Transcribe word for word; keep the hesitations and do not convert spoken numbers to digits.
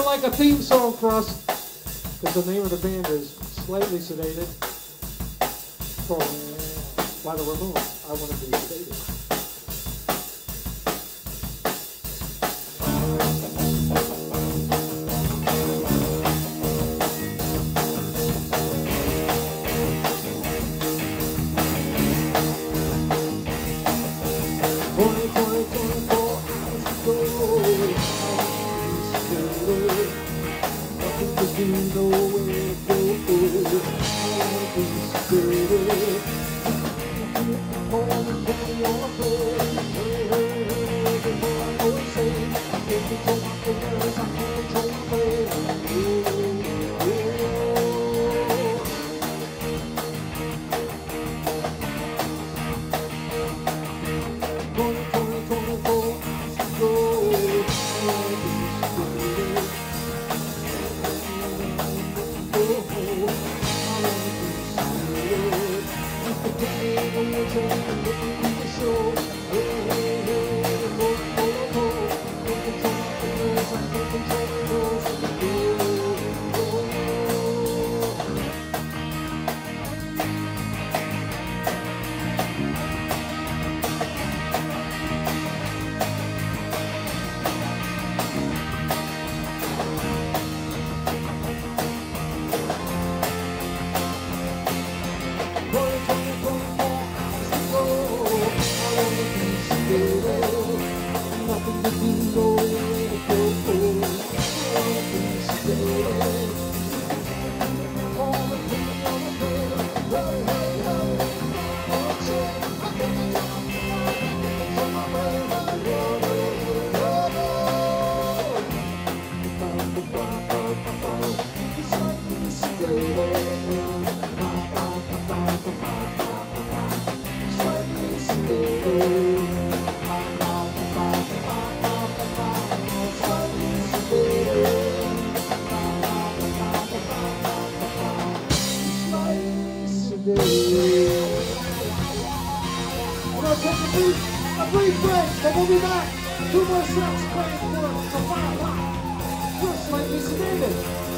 like a theme song for us, because the name of the band is Slightly Sedated, from by the Ramones. I Want to Be Sedated. A brief break, then we'll be back. Two more sets playing for us. So five, five. We're Slightly Sedated.